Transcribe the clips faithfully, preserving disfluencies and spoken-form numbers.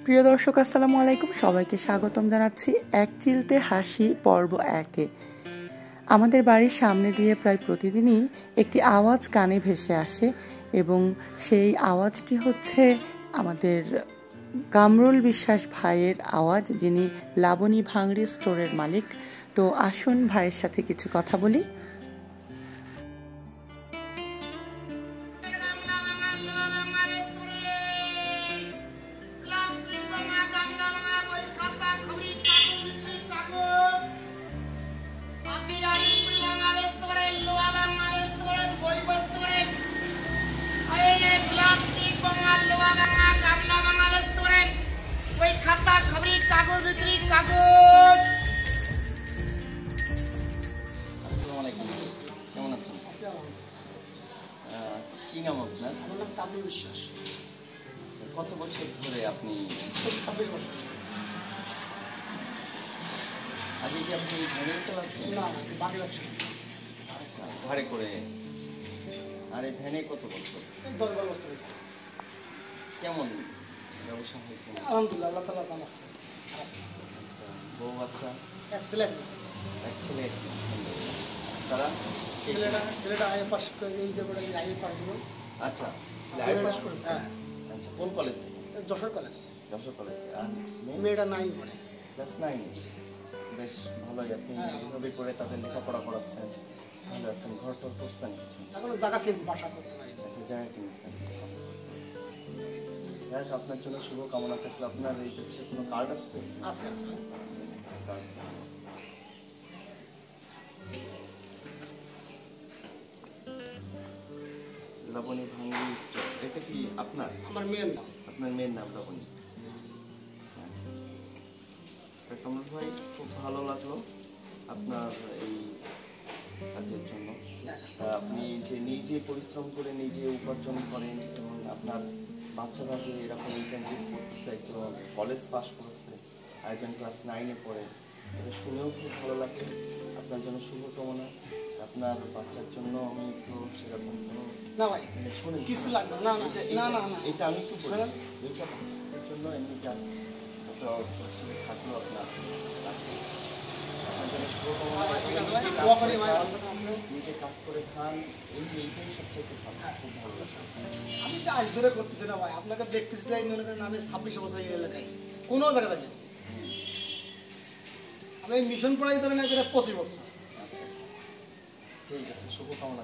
প্রিয় দর্শক, আসসালামু আলাইকুম। সবাইকে স্বাগতম জানাচ্ছি এক চিলতে হাসি পর্ব একে। আমাদের বাড়ির সামনে দিয়ে প্রায় প্রতিদিনই একটি আওয়াজ কানে ভেসে আসে এবং সেই আওয়াজটি হচ্ছে আমাদের কামরুল বিশ্বাস ভাইয়ের আওয়াজ, যিনি লাবণী ভাঙড়ি স্টোরের মালিক। তো আসুন ভাইয়ের সাথে কিছু কথা বলি। কি নাম আপনার? আমার নাম কামরুল বিশ্বাস। কত বছর ধরে আপনি? ছাব্বিশ বছর। আগে কি আপনি ভ্যানে চালাচ্ছেন? না, বাড়ি ব্যবসা। আচ্ছা, ভাড়ে করে। আর এই ভ্যানে কত বছর? দশ বারো বছর হয়েছে। কেমন ব্যবসা হয়েছে? আলহামদুলিল্লাহ, আল্লাহ তাআলা জানাচ্ছে। আচ্ছা, বউ বাচ্চা? এক ছেলে এক এক ছেলে এক তারা? ছেলেটা ছেলেটা আইএ পাস করে এই যে বলে আইএ পাস দিল। আচ্ছা, আইএ পাস করেছে। হ্যাঁ। আচ্ছা, কোন কলেজ থেকে? যশোর কলেজ। যশোর কলেজ থেকে। আর মেয়েটা নাইন পড়ে। Class nine. বেশ ভালোই, আপনি এইভাবে করে তাদের লেখাপড়া করাচ্ছেন। ভালো আছেন। ঘর টর করছেন? এখন জায়গা কিনছি, বাসা করতে পারি। আচ্ছা, জায়গা কিনেছেন। আপনার জন্য শুভ কামনা থাকলে। আপনার এই ব্যবসায় কোনো কার্ড আছে? আছে আছে। কার্ড। লাবণী ভাঙড়ি স্টোর, এটা কি আপনার? আমার মেয়ের নাম। আপনার মেয়ের নাম লাবণী। আচ্ছা, কামরুল ভাই, খুব ভালো লাগলো আপনার এই কাজের জন্য। আপনি যে নিজে পরিশ্রম করে নিজে উপার্জন করেন এবং আপনার বাচ্চারা যে এরকম ইন্টার্নশিপ করতেছে, একটু কলেজ পাস করেছে, আরেকজন ক্লাস নাইনে পড়ে, এটা শুনেও খুব ভালো লাগে। আপনার জন্য শুভকামনা। আপনার বাচ্চার জন্য আমি একটু সেরকম কোনো না ভাই, শুনেন কিছু লাগবে না। না না না, এটা আমি একটু শোনেন। এইটা এর জন্য এমনি জাস্ট থাকলো আপনার নিজে কাজ করে খান, এই যে এইটাই সবচেয়ে খুব ভালো লাগে। আমি তো আজ ধরে করতেছি না ভাই, আপনাকে দেখতেছি চাই মনে করেন আমি ছাব্বিশ বছর এই এলাকায় কোনো জায়গা থাকি। আমি মিশন পড়াই ধরে না করে পঁচিশ বছর। ঠিক আছে, শুভকামনা।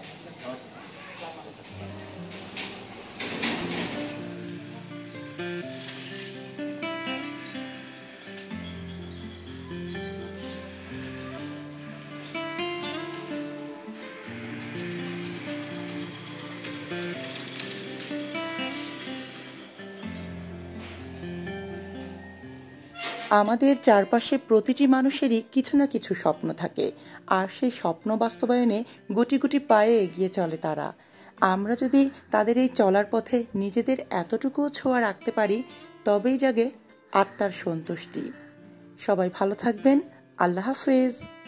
আমাদের চারপাশে প্রতিটি মানুষেরই কিছু না কিছু স্বপ্ন থাকে, আর সেই স্বপ্ন বাস্তবায়নে গুটি গুটি পায়ে এগিয়ে চলে তারা। আমরা যদি তাদের এই চলার পথে নিজেদের এতটুকুও ছোঁয়া রাখতে পারি, তবেই জাগে আত্মার সন্তুষ্টি। সবাই ভালো থাকবেন। আল্লাহ হাফেজ।